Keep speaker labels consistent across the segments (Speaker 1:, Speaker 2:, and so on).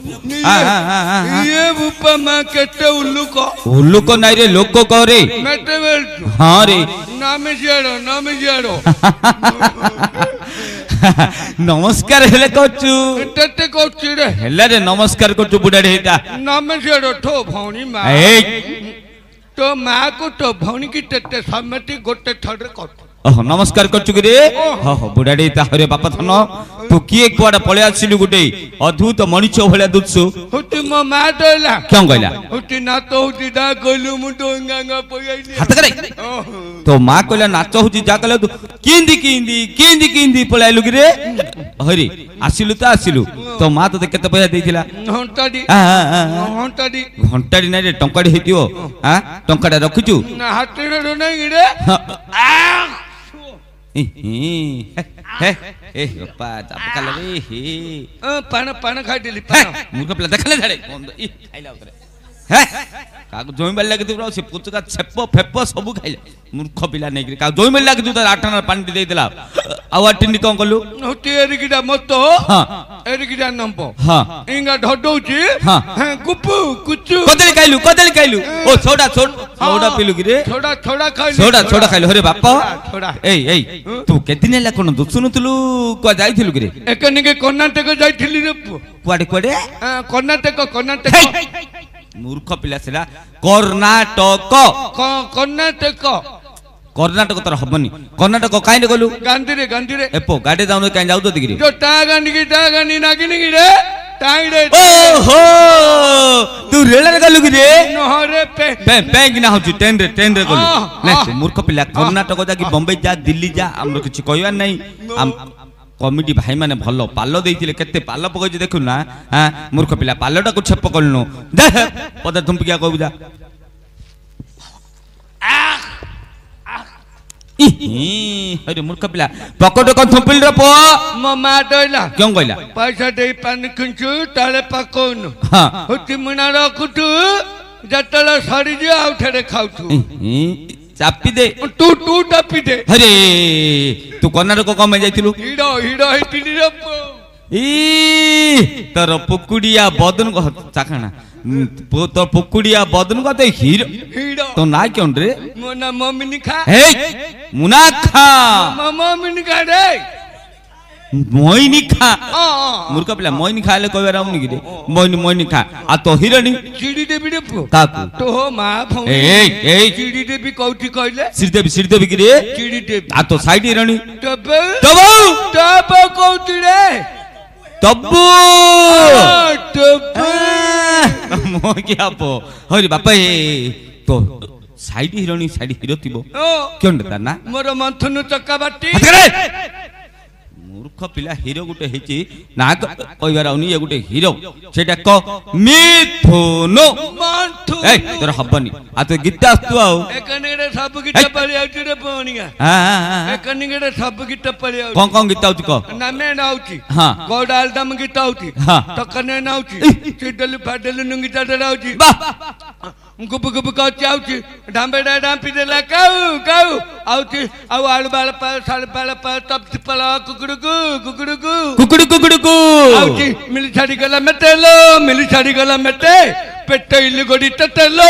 Speaker 1: ये उपमा केटे
Speaker 2: उल्लुक नाई रे लोक कह रे हाँ रे
Speaker 1: नाम जियाड़ो
Speaker 2: नमस्कार हेले करचु
Speaker 1: टेटे करचु रे
Speaker 2: हेले रे नमस्कार करचु बुढ़ाड़ी हेता
Speaker 1: नाम जियाड़ो ठो भौणी मा तो माँ को तो भौणी की टेटे समेटी गोटे थड़े कर
Speaker 2: ओह नमस्कार करचु रे हो हो बुढ़ाड़ी ताहरे बापा थन तू किए कुआडा पळे आसिलु गुटे अद्भुत मणिच भलिया दुछु
Speaker 1: होती मो मा डला
Speaker 2: क्यों कहला
Speaker 1: होती ना तो होती दा गलु मु डोंगांगा पयाइली
Speaker 2: हाथ करे तो मां कहला नाच होती जा कहला तू किंदी पळे आइलु रे हरि आसिलु तो मां तो केते पैसा देथिला घंटाडी नै रे टंकाडी हेतियो हां टंकाडा रखुचु
Speaker 1: ना हाथेरो नै रे
Speaker 2: हे ए बापा जापकाला रे हे
Speaker 1: पान खाइ देली पान
Speaker 2: मुख प्ला देखले झाडे ई खाइला उतरे हे कागो जोई बेल लागे तू से पुचका छेप फेप सब खाइले मूर्ख पिला नै का जोई बेल लागे तू त आठना पानी दे देला आवा टिंडी कोन कलु
Speaker 1: होती एरिकिडा मतो
Speaker 2: हां
Speaker 1: एरिकिडा नंपो
Speaker 2: हां
Speaker 1: इंगा ढडौची
Speaker 2: हां
Speaker 1: गुप्पू कुचु
Speaker 2: कदली काइलु ओ छोड़ा पिलु कि रे
Speaker 1: छोड़ा खाइलु
Speaker 2: छोड़ा खाइलु अरे बापा एई तू केदिन ला कोन दुसुनुतलु को जाइथिलु कि रे
Speaker 1: एकनी के कर्नाटक जाइथिली रे
Speaker 2: कुआडे
Speaker 1: कर्नाटक
Speaker 2: मूर्ख पिला सेला कर्नाटक तर हबनी कर्नाटक काई ने गलु
Speaker 1: गांधी रे
Speaker 2: एपो गाडी जाउन काई जाउ तो दिगिरी
Speaker 1: जो टा गांधी नागिनी गी रे टाई रे
Speaker 2: ओहो तू रेल रे गलु गी रे
Speaker 1: नहरे
Speaker 2: पे किना होची ट्रेन रे गलु नै तू मूर्ख पिला कर्नाटक जा कि बॉम्बे जा दिल्ली जा हमरो किछि कहया नै कमिटी भाई माने भलो पालो देइथिले केते पालो पकई देखु ना हां मूर्ख पिला पालोटा को छेप कलनु दे पद थुंपिया कहू जा अरे मूर्ख पिला पकड़ को थुंपिल रे पो
Speaker 1: मो मा डइला
Speaker 2: क्यों कहला
Speaker 1: पैसा दे पानी किंचु ताले पकोनु
Speaker 2: हां
Speaker 1: होती मुना रखुतु जतला सरी जे आउठरे खाउथु
Speaker 2: चापी दे
Speaker 1: तू टापी दे
Speaker 2: अरे तू कर्नाटक को में जाइथिलु
Speaker 1: हीडो हेतिली रे
Speaker 2: ई तर पुकुड़िया बदन को चाखना तो पुकुड़िया बदन को तो हीरो तो ना क्यों रे
Speaker 1: मोना मम्मी खा
Speaker 2: हे मुना खा
Speaker 1: मम्मी खा रे
Speaker 2: मोइनी खा मूर्ख पिला मोइनी खाले कहबे राउनी कि रे मोइनी खा आ तो हिरणी
Speaker 1: सीडी देबी रे
Speaker 2: काकू
Speaker 1: तो हो मा भौ
Speaker 2: ए
Speaker 1: सीडी देबी कौठी कहले
Speaker 2: श्रीदेवी कि रे
Speaker 1: सीडी देबी
Speaker 2: आ तो साइड हिरणी
Speaker 1: तब कौठी रे
Speaker 2: तब्बू मो क्या पो हरि बापा तो साइड हिरो थिबो क्यों ता ना
Speaker 1: मोर मंथनु चक्का बाटी
Speaker 2: मूर्ख पिला हीरो गुटे हेची ना कहबा राउनी ये गुटे हीरो सेटा को मिथुन
Speaker 1: मंथु
Speaker 2: ए तोर हबनी आ तो गीत आस्तु आउ
Speaker 1: एकनेरे सब गीत पळी आउची रे पोनिया
Speaker 2: हां
Speaker 1: एकनेरे सब गीत पळी आउची
Speaker 2: कोन गीत आउची को
Speaker 1: नामे नाउची
Speaker 2: हां
Speaker 1: गोडाल दम गीत आउची
Speaker 2: हां
Speaker 1: तकने नाउची चिडल फाडल नुंगी आउची
Speaker 2: वाह
Speaker 1: गुप का आउची ढांबेडा डांपी देला काऊ आउची आउ आलू बाल पर साल बाल पर तप तिपला कुकुड़ू आउची मिली छाड़ी गला मेटे पेटैली गोड़ी ततेलो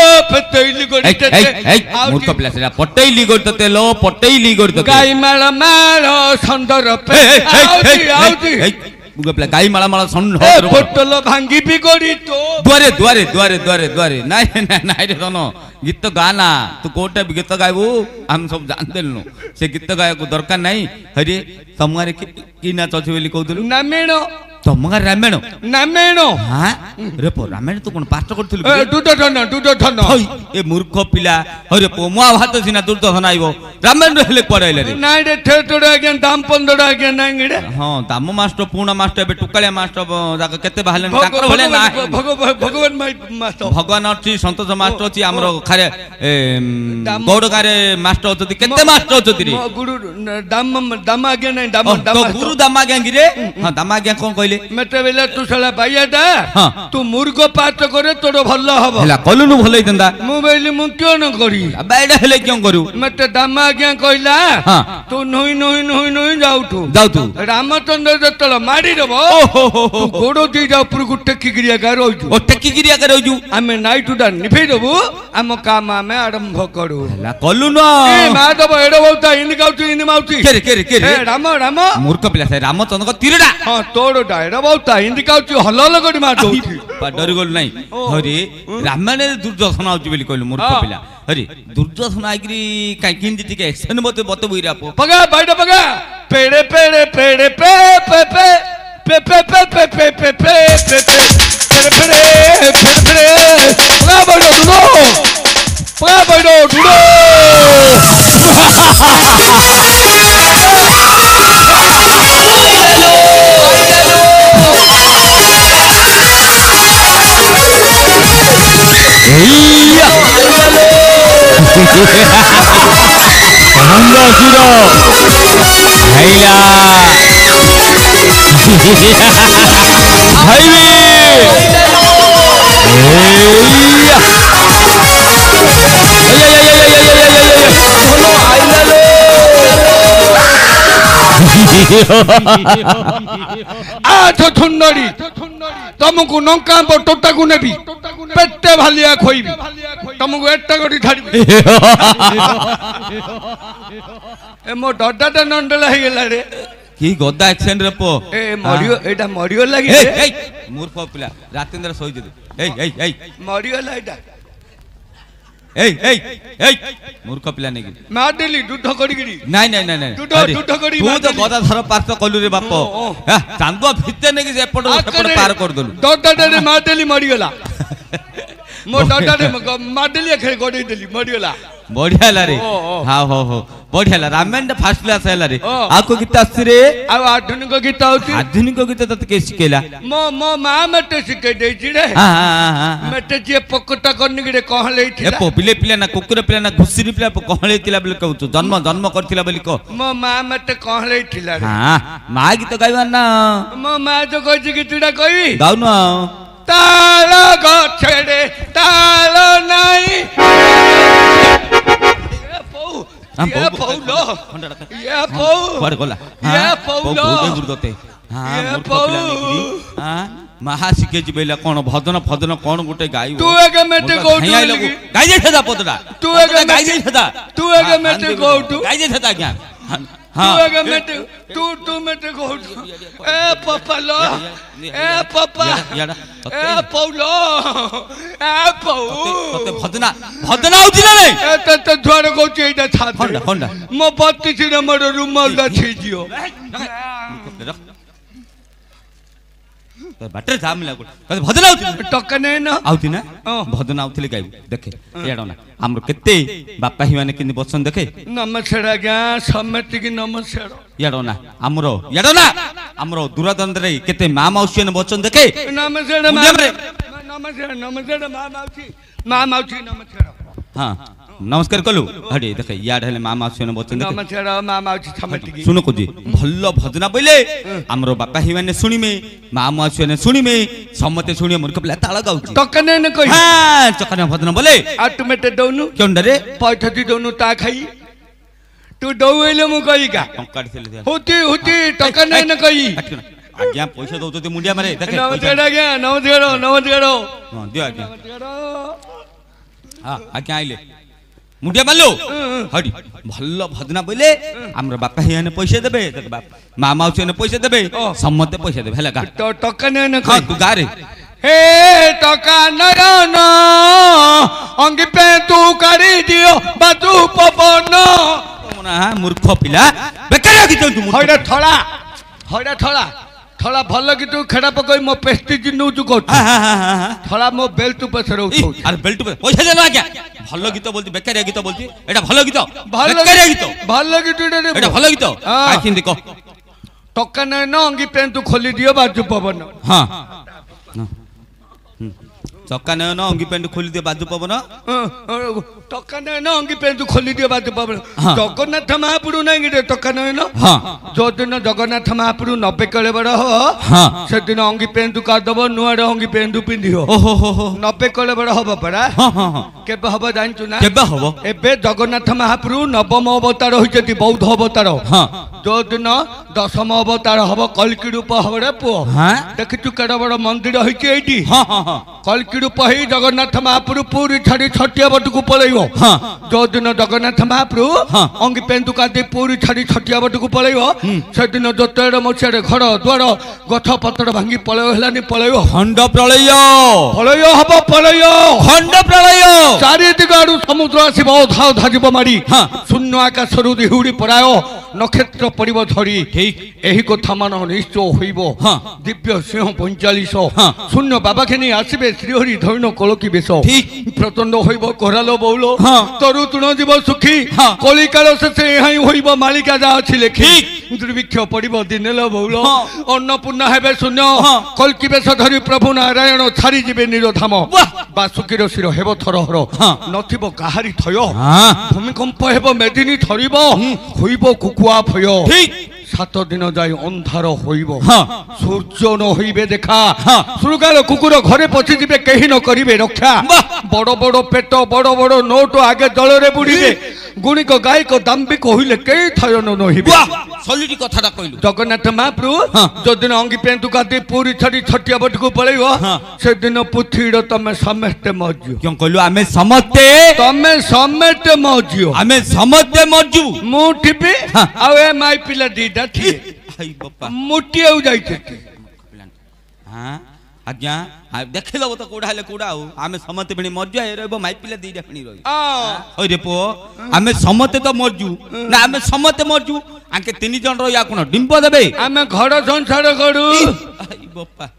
Speaker 2: मूर्ख पिला सेरा पटैली गोड़ी
Speaker 1: गाई माला संदर पे आउची
Speaker 2: मुगा प्ला गाई माला संदर
Speaker 1: बोतल भांगी भी गोड़ी तो
Speaker 2: द्वारे नाइ रे दोनो गीत गाना तू कोटे भी गीत गाइबू हम सब जान देलनु से गीत गाय को दरकार नहीं हरि तमगारे की नाच अछि बोली कहथुलु
Speaker 1: नामेणो
Speaker 2: तमगार रामेणो हां रे पो रामेण तू कोन पास्ट करथुलु
Speaker 1: दुर्योधन
Speaker 2: ए मूर्ख पिला हरे पो मुआ भात सिना दुर्योधन आइबो रामेण हेले पड़ाइले रे
Speaker 1: नाइ रे ठेटोड़ आगे दाम 15 आगे नाइ रे
Speaker 2: हां दाम मास्टर पूर्ण मास्टर बे टुकालिया मास्टर जाक केते बाहले ताकर भले ना
Speaker 1: भगवान मास्टर
Speaker 2: भगवान अछि संतोष मास्टर अछि हमरो खारे गौड़ गारे मास्टर अछि केते मास्टर अछि रे
Speaker 1: गुरु दाम आगे नाइ दाम
Speaker 2: तो गुरु दाम आगे गिरे हां दाम आगे कोन कहले
Speaker 1: मते बेला तू साला बाइयाटा
Speaker 2: हाँ।
Speaker 1: तू मुर्ग पात करे तोर भल हबो
Speaker 2: हला कलुनु भलै दंदा
Speaker 1: मु बेली मु क्यों न करी
Speaker 2: बैडा हेले क्यों करू
Speaker 1: मते दामा आज्ञा कहला
Speaker 2: हाँ।
Speaker 1: तू नोई नोई नोई नोई जाउठू
Speaker 2: जाउ तू
Speaker 1: रामचंद्र जतल मारी देबो तू गोड़ो दी जा ऊपर को टेकी गिरिया का रोजू
Speaker 2: ओ टेकी गिरिया करे रोजू
Speaker 1: आमे नाइट उडा निफे देबो हम काम आमे आरंभ करू
Speaker 2: हला कलुनु
Speaker 1: ए मा देबो एडो बोलता इन गाउची इन माउची
Speaker 2: केरे केरे केरे
Speaker 1: ए राम राम
Speaker 2: मूर्ख पिला से रामचंद्र को तीरडा
Speaker 1: हां तोड़ोटा एडो बोलता इन गाउची हलल गडी मार दउची
Speaker 2: डरी गोल नहीं हरे रामायण दुर्योधन आउची बेली कहलु मूर्ख
Speaker 1: हाँ।
Speaker 2: पिला हरे दुर्योधन आइग्री काई किंदी टिके एक्शन बते बते बुइरा पो
Speaker 1: पगा बैठ पगा पेड़े पेड़े पेड़े पे पे पे पे पे पे पे पे पे पे पे पेड़े पेड़े पेड़े पेड़े पगा बैठो दुनो पगा बैठो दुनो थुंडरी तुमको नौका टोटा को नेबी पेटे भालिया खोइबी तुमको एटा गडी छाड़बी ए मो डडाटा नंडला हे गेला रे
Speaker 2: की गदा एक्शन रे पो
Speaker 1: ए मरियो एटा मरियो लागि
Speaker 2: ए ए मूर्ख पिला रातेंद्र सोई दे ए ए ए
Speaker 1: मरियो लाइटा
Speaker 2: ए ए ए मूर्ख पिला नेगी
Speaker 1: माडेली दुध कडिगिरी
Speaker 2: नहीं नहीं नहीं
Speaker 1: दुध
Speaker 2: अरे,
Speaker 1: दुध कडी
Speaker 2: तू तो गदा धर पार्थ कलु रे बाप चांदुआ भिते नेगी से एपट सेपट पार कर दलु
Speaker 1: डडाटा रे माडेली मरियोला मो डडाटे माडेली खे गडी देली मरियोला
Speaker 2: बढ़िया ला रे
Speaker 1: ओ, ओ।
Speaker 2: हाँ हो हो बढ़िया ला रामायण फास्ट क्लास है ला रे
Speaker 1: ओ।
Speaker 2: आको गीत आसी रे
Speaker 1: आ आधुनिक गीत आउची
Speaker 2: आधुनिक गीत तते के सिकेला
Speaker 1: मो मो मा मते सिके देची रे
Speaker 2: हां हां हां
Speaker 1: मते जे पकटा करनी गिरे कहले
Speaker 2: ए
Speaker 1: थिला
Speaker 2: पो पिले पिले ना कुकुर पिले ना घुसरी पिले कहले तिला बोले कहू जन्म जन्म करथिला बोली को
Speaker 1: मो मा मते कहले थिला रे
Speaker 2: हां मा गीत गाइबा ना
Speaker 1: मो मा जो कहची गीतडा कहबी
Speaker 2: गाउ न
Speaker 1: ताल गछड़े ताल नाही
Speaker 2: हम
Speaker 1: ये पौलो ये पौ
Speaker 2: पर गोला
Speaker 1: ये पौलो
Speaker 2: गुरदते हां
Speaker 1: ये
Speaker 2: मूर्ख
Speaker 1: पौ
Speaker 2: पिला नेकी हां महा शिखे जी बेला कोन भजन फजन कोन गुटे गाई
Speaker 1: तू एके मेटे कोठू
Speaker 2: गाई जे छदा पतडा
Speaker 1: तू एके
Speaker 2: गाई जे छदा
Speaker 1: तू एके मेटे कोठू
Speaker 2: गाई जे छदा क्या
Speaker 1: तू एके मेटे तू मेटे कोठू ए पपलो ए पपा ए पौलो ए पौ
Speaker 2: तते भजना भजना होती ना नहीं
Speaker 1: ए त द्वार कोची एटा छात
Speaker 2: होंडा होंडा
Speaker 1: मो 32 नंबर रुमाल दा छेजियो
Speaker 2: बाटर जाम लागो कते भजना होती
Speaker 1: टक्का नै न
Speaker 2: आउती ना
Speaker 1: हाँ।
Speaker 2: भजना आउतले गाई देखे एडो ना हमरो केते बापा ही माने किनि बसन देखे
Speaker 1: नमस्कार आज्ञा समिति की नमस्कार
Speaker 2: याडो ना हमरो दुरादंड रे केते मा मौसी ने बचन देखे
Speaker 1: नमस्कार नमस्कार नमस्कार मा माउची नमस्कार
Speaker 2: हां नमस्कार कलु हडी देखे याड हेले मा मौसी ने बचन देखे
Speaker 1: नमस्कार मा माउची समिति की
Speaker 2: सुनो कोजी भल्लो भजना बोले हमरो बापा ही माने सुनिमे मा मौसी ने सुनिमे सम्मते सुनिए मूर्ख पिला ताला गाउची
Speaker 1: टक्का नै न कहि
Speaker 2: हां चकना भजना बोले
Speaker 1: ऑटोमेटेड दउनु
Speaker 2: क्यों रे
Speaker 1: पैसा दि दउनु ता खाई तू दउइले मु कहि का
Speaker 2: टंका दिले
Speaker 1: होती टक्का नै न कहि
Speaker 2: आज्ञा पैसा दउ तो मुंडिया मारे देखे
Speaker 1: नमस्कार आज्ञा नमस्कार
Speaker 2: हां दियो आज्ञा हां आज्ञा आइले मुंडिया मारलो हडी भल्लो भजना बोले हमर बापा हियाने पैसा देबे देख बाप मा माउसी ने पैसा देबे सम्मते पैसा देबे हेला गा
Speaker 1: तो टक्का नै न
Speaker 2: हां
Speaker 1: कहि
Speaker 2: तू गा रे
Speaker 1: हे टक्का नयन अंगी पे तू करी दियो बाजू पवन
Speaker 2: ना मूर्ख पिला बेकार कि तू
Speaker 1: हइडा थळा थळा भल कि तू खेड़ा पकई मो पेस्टिज नु तू कोठ
Speaker 2: हां हां हां
Speaker 1: थळा मो बेल्ट ऊपर उठौ
Speaker 2: अरे बेल्ट पे पैसा देला क्या भल्लो गीत बोलती बेकार गीत बोलती एटा भल्लो गीत
Speaker 1: भल
Speaker 2: बेकार गीत
Speaker 1: भल कि तू
Speaker 2: एटा भल्लो गीत
Speaker 1: हाँ।
Speaker 2: आखिन देखो
Speaker 1: टक्का नै न अंगी पे तू खोली दियो बाजू पवन
Speaker 2: हां चक्का नय न अंगी पैंट खोली दिए बाजू पवन
Speaker 1: टका नय न अंगी पैंट खोली दिए बाजू पवन जगन्नाथ महाप्रभु नहीं रे टका नय न जो दिन जगन्नाथ महाप्रभु 90 कले बड़ हो से दिन अंगी पैंट कादब नुआ अंगी पैंट पिंधियो 90 कले बड़ हब पड़ा केबे हब जानचु ना
Speaker 2: केबे हब
Speaker 1: एबे जगन्नाथ महाप्रभु नवम अवतार होइछति बौद्ध अवतार जो दिन 10म अवतार हब कल्की रूप हब रे पो देखिछु केड बड़ मंदिर होइछि एठी कल्की रूप ही जगन्नाथ महाप्रभु पूरी छाड़ी छटिया बट को पलैबो जो दिन जगन्नाथ महाप्रभु अंगी पेंतु कादी पूरी छाड़ी छटिया बट को पलैबो से दिन जोतेड़ मोछेड़ घर द्वार गछ पत्र भांगी पलय हलानी पलैबो
Speaker 2: खंड प्रलय
Speaker 1: हबो पलय
Speaker 2: खंड प्रलय
Speaker 1: चारि दिगारु समुद्र आसीबो धाव धाजिबो मारी शून्य आकाश रु दिहुडी पराय नक्षत्र पड़िबो धरी
Speaker 2: ठीक
Speaker 1: एही कथा मान निश्चय होइबो दिव्य सिंह 45 शून्य बाबा खेनी आसीबे श्रीहरि धैन कलकी बेश प्रचंड होइब कोरालो बौलो तरु तुण जीव सुखी कलिकाल से यहाँ होइब मालिका जा अछि लेखी दुर्भिक्ष पड़िब दिनेल बौलो अन्नपूर्णा हेबे शून्य कलकी बेश धरी प्रभु नारायण छाड़ी जिबे निरोधाम बासुकीर शिर हेब थरहर नथिब काहारी थय भूमिकंप हेब मेदिनी थरिब होइब कुकुआ भय 7 दिन जाय अंधार होइब सूर्य न होइबे देखा सुरगार कुकुर घरे पछि जिबे केही न करिबे रक्षा बड़ बड़ पेट बड़ बड़ नोट आगे जल रे बुड़ीबे गुणिक गायक दाम्बिक होइले केही थयन न होइबे
Speaker 2: सलिटी कथाटा कइलु
Speaker 1: जगन्नाथ महाप्रभु जो दिन अंगी पेंतु कादी पूरी छड़ी छटिया बटको पळैबो से दिन पुथीड़ तमे समेते मजियो
Speaker 2: क्यों कइलु आमे समते
Speaker 1: तमे समेते मजियो
Speaker 2: आमे समते मजू
Speaker 1: मु ठिबी आ ए माई पिला दीदा थी
Speaker 2: आई बापा
Speaker 1: मुटी आउ जाइते
Speaker 2: हां आज्ञा देखिल तो कोड़ा हेले कोड़ा आमे समते बणी मरजु ए रहबो माई पिला दीदा बणी रही ओइ रे पो आमे समते तो मरजु ना आमे समते मरजु आके 3 जन रो या कोन डिंब देबे
Speaker 1: आमे घर संसार करू
Speaker 2: आई बापा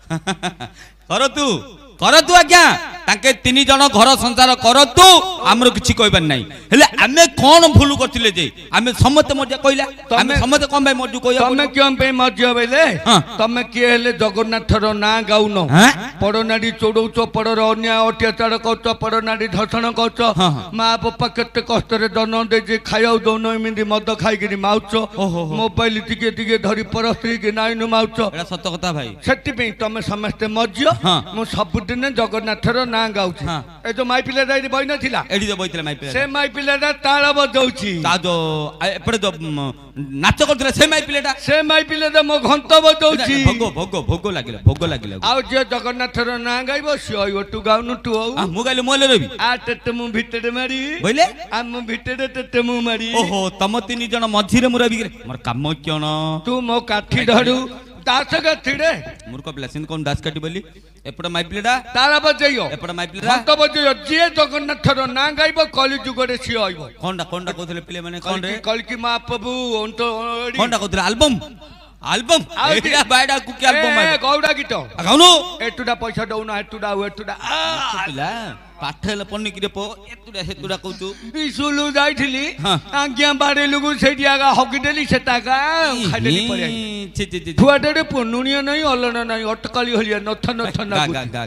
Speaker 2: कर तू आज्ञा ताके 3 जन घर संसार कर तू हमर किछि कहबार नाही हेले आमे कोन भूल करथिले जे आमे समते मरजा कइला आमे समते कोन भाई मरजु कइया
Speaker 1: तमे क्यों पे मरजो बेले तमे के हेले जगन्नाथ रो ना गाउनो पड़नाडी चोडौच पड़र अन्याय अत्याचार करछ पड़नाडी धर्षण करछ मां बापा केते कष्ट रे जन्म दे जे खाइउ दोन एमिंदी मद खाइगिरी माउछ मोबाइल टिके टिके धरी परस्त्री के नाइनु माउछ
Speaker 2: एटा सत्य कथा भाई
Speaker 1: सेति पे तमे समस्त मरजो मु सब दिन जगन्नाथ रो ना गाउछ ए जो माई पिला दाई बइ नथिला
Speaker 2: एडी जो बइतला माई पिला
Speaker 1: से माई पिलाटा ताळ बजाउची
Speaker 2: ता जो एपड़े जो नाच करथिला से माई पिलाटा मो घंट बजाउची भोग लागिला
Speaker 1: आ जे जगन्नाथ रो ना गाइबो सियो टु गाउनु टु आ
Speaker 2: मु गाइले मोले रबी
Speaker 1: आ टेटे मु भितरे मारी
Speaker 2: बोले
Speaker 1: आ मु भितरे टेटे मु मारी
Speaker 2: ओहो तम 3 जन मझिरे मु रबी मोर काम क्यों
Speaker 1: तू मो काठी धरु दास गथिड़े
Speaker 2: मूर्ख पिला सिन कोन दास काटी बोली एपड़ माई पिलाटा
Speaker 1: तारा बजैयो
Speaker 2: एपड़ माई पिलाटा
Speaker 1: घंट बजैयो जे जगन्नाथ रो ना गाइबो कली जुगरे सियो आइबो
Speaker 2: कोनडा कोथले पिले माने कोन रे
Speaker 1: कलकी महाप्रभु ओंतो
Speaker 2: कोनडा कोथले एल्बम एटा बायडा कुकी एल्बम
Speaker 1: ए गौडा गीत
Speaker 2: गाउनु
Speaker 1: एटुडा पैसा दउना एटुडा
Speaker 2: पिला पाठेले पन्नी किरे पो एतुडा हेतुडा कहतु
Speaker 1: बिसुलु जाइथिली आज्ञा बारेलुगु सेडियागा हगिदेली सेतागा खाइदेली परे
Speaker 2: छि छि छि
Speaker 1: थुआडे पुनुनिया नै अलना नै अटकाली हलिया नथन
Speaker 2: गा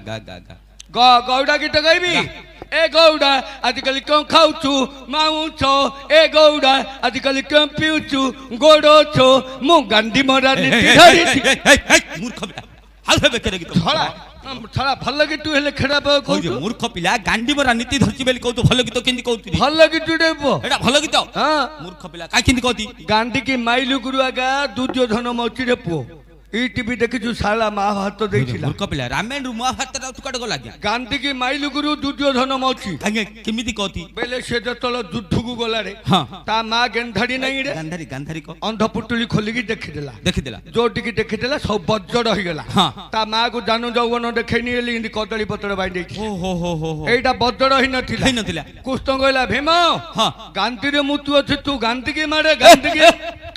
Speaker 1: गा गौडा गीत गाइबी ए गौडा आजकल क्यों खाउछु माउछो ए गौडा आजकल क्यों पिउछु गोडो छो मु गांडी मरा नीति धरी
Speaker 2: मूर्ख हाल बेकरे गीत
Speaker 1: छड़ा भल लगे तू हेले खेड़ा कहू
Speaker 2: मूर्ख पिला गांडी मरा नीति धरची बेली कहू भल गीत केंदी कहू
Speaker 1: भल लगे तू देबो
Speaker 2: एटा भल गीत हां मूर्ख पिला का केंदी कहती
Speaker 1: गांडी की माइलु गुरु आगा दुर्योधन मौची रे पो ई टीवी देखिछु साला महाभारत देइथिला
Speaker 2: मूर्ख पिला रामायण महाभारत रा तुकाड गला गया
Speaker 1: गांधी की माइलु गुरु दुर्योधन मौची
Speaker 2: कांगे केमिति कहती
Speaker 1: बेले से जतल जुद्धुगु गला रे ता मा गेंधारी नहीं रे
Speaker 2: गांधारी को
Speaker 1: अंधपुटुली खोलिकी देखिदेला जोटिकी देखिदेला सब बज्जड़ होई गेला ता मा को जानु जौवन देखैनी एली इंदी कदली पत्र बाई देछि
Speaker 2: ओ हो
Speaker 1: एटा बज्जड़ होई नथिला कुष्ट गइला भीम गांधी रे मुतु अछि तू गांधी के मारे गांधी के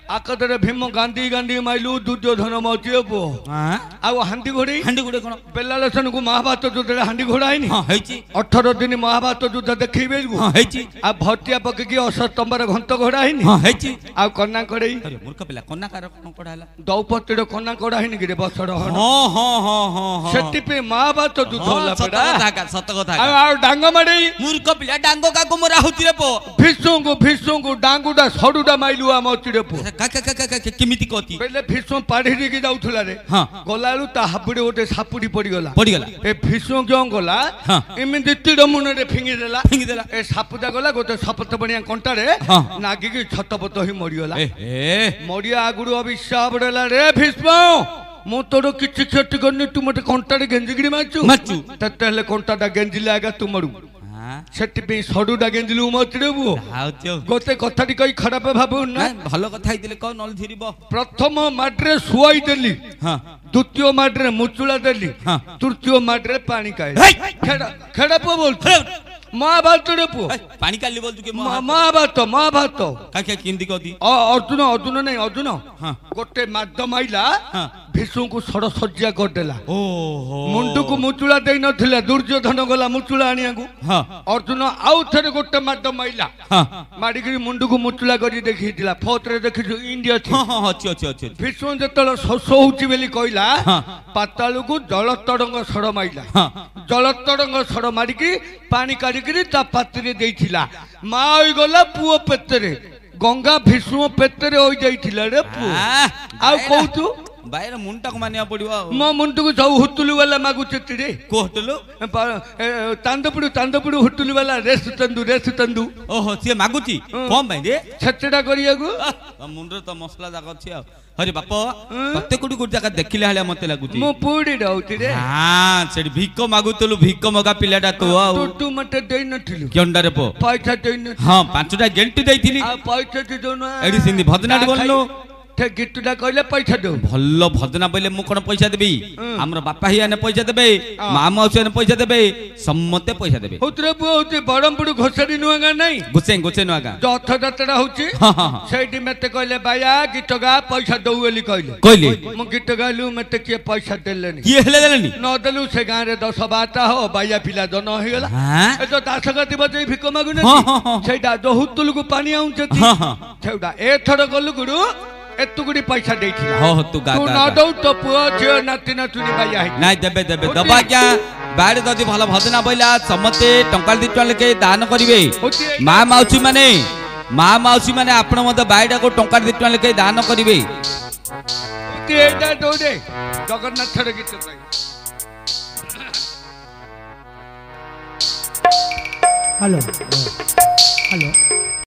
Speaker 1: आकदरे भीम गांधी गांधी माइलु दुर्योधन मचिए पो आ हांडी घोड़ी
Speaker 2: कोन
Speaker 1: बेलालेसन को महाभारत युद्ध हांडी घोड़ा है नी
Speaker 2: हां हेची
Speaker 1: 18 दिन महाभारत युद्ध देखिबे
Speaker 2: हां हेची
Speaker 1: आ भटिया पके की असतंबर घंट घोड़ा है नी
Speaker 2: हां हेची
Speaker 1: आ कन्ना कड़ई
Speaker 2: अरे मूर्ख पिला कन्ना कार कोन पढ़ाला
Speaker 1: द्रौपदी कन्ना कड़ा है नी रे बसड़
Speaker 2: हां हां हां हां
Speaker 1: सेति पे महाभारत युद्ध होला बेटा
Speaker 2: सत कथा
Speaker 1: आ डांग माडई
Speaker 2: मूर्ख पिला डांगो का को मोरा होती रे पो
Speaker 1: भिसुंगु डांगुडा सडुडा माइलु आ मचिरे पो
Speaker 2: केमिति कथि
Speaker 1: पहले भिसुं पाढ़ी रे जाउथला रे
Speaker 2: हां
Speaker 1: गलालु ता हापुडी ओटे सापुडी पड़ी गला
Speaker 2: ए
Speaker 1: भिसुं क्यों गला एमिति तिड मुने रे फिंगी देला ए सापुदा गला गोटे सपत बणिया कंटा रे नागी की छतपत ही मरी गला मरिया आगुडु अभिशाप देला रे भीष्म मु तोर किछि क्षति करनी तू मते कंटा रे गेंजिगिरी माचू ततेले कंटाटा गेंजिले आगा तू मरु सेति पे सडुडा गेंजिलु मचरे बु गोटे कथाटी कई खराब भाबु ना
Speaker 2: भलो कथा हिदिले को नल धिरिबो
Speaker 1: प्रथम माड्रे सुआई देली द्वितीय माड्रे मुचुला देली तृतीय माड्रे पानी काई खेड़ा पो बोल महाभारत रे पो
Speaker 2: पानी काली बोल तू के
Speaker 1: महाभारत
Speaker 2: का किंदी कथि
Speaker 1: अर्जुन नहीं अर्जुन गोटे माड माइला भीष्म को सड़ सज्जा कर देला मुंडू को मुचुला दे नथिले दुर्योधन गला मुचुला आनिया को अर्जुन आउ थरे गोटे माड माइला माडी के मुंडू को मुचुला करी देखितिला फोट रे देखि इंडिया थी
Speaker 2: अच्छी
Speaker 1: भीष्म जतल शोष होउची बेली कहला पाताल को जल तरंग सड़ माइला जल तरंग सड़ मारी की पानी काढ़ी ता पात्रे देइथिला मा होई गला पुओ पेतरे गंगा भीष्म पेतरे होई जाइथिला रे पुओ आ कहतु
Speaker 2: बायर मुंटा को मानिया पड़िबो
Speaker 1: मो मुंटू को सब हुतुलु वाला मागु चेतरे
Speaker 2: को हुतुलु
Speaker 1: तांदपुडु हुतुलु वाला रेस तंदु
Speaker 2: ओहो से मागुची कोम भाई रे
Speaker 1: छचडा करिया को
Speaker 2: मुंडर तो मसला जाक अछि अरे बापा प्रत्येक गुड जगह देखिले हाले मते लागुची
Speaker 1: मो पूडी रहउती रे
Speaker 2: हां सेडी भिक्को मागुतलु भिक्को मगा पिलाटा तो
Speaker 1: तू मते देई नथिलु
Speaker 2: केंडा रे पो
Speaker 1: पैसा देई न
Speaker 2: हां पांचटा गेंटी देइथिली
Speaker 1: आ पैसा दे दो ना
Speaker 2: एडी सिंधी भदनाडी बोललो
Speaker 1: ठे गिट्टुडा कहले पैसा दो
Speaker 2: भल्लो भजना बोले मु कोन पैसा देबी हमर बापा हिया ने पैसा देबे मामा औसे ने पैसा देबे सम्मते पैसा देबे
Speaker 1: होतरे बो होते बड़मपुर घोसड़ी नुआगा नहीं
Speaker 2: गुचे नुआगा
Speaker 1: जथ जतरा होची सेठी मते कहले बाया गीत गा पैसा दउ एली कहले मु गीत गालु मते के पैसा देलेनी
Speaker 2: की हेले देलेनी न
Speaker 1: देलु से गां रे 10 बाटा हो बाया पिला जन हो गेला ए जो दासगति बजई भिको मागुने सेटा जो हुतुल को पानी आउचती सेटा ए थर गलु गुडू एतुगुडी पैसा देइथिला
Speaker 2: हो तू गा
Speaker 1: तू न दउ तो पुओ जे नाती नातुनी बाया है
Speaker 2: नाही देबे दबा क्या बाड़ ददी भलो भजना बोइला समते टंका 2 टका लेके दान करिवे मां माउसी माने आपण मते बाइडा को टंका 2 टका लेके दान करिवे
Speaker 1: तेडा दोडे जगन्नाथ रे गीत गाई
Speaker 3: हेलो